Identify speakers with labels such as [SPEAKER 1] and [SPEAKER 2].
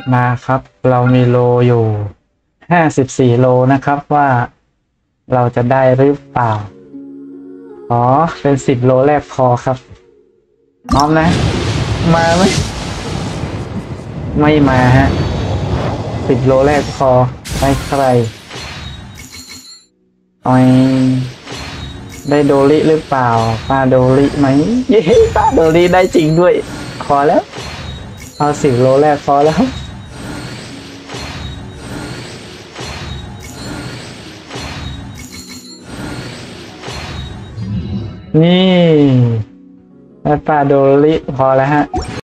[SPEAKER 1] มาครับเรามีโลอยู่54 โลนะครับว่าเราจะได้หรือเปล่าอ๋อเป็น10 โลแรกพอครับพร้อมนะมาไหมไม่มาฮะ10 โลแรกพอไม่ใครออยได้โดริหรือเปล่าปลาโดริไหมเย้ปลาโดริได้จริงด้วยพอแล้วเอา10 โลแรกพอแล้วนี่ได้ปลาโดริพอแล้วฮะ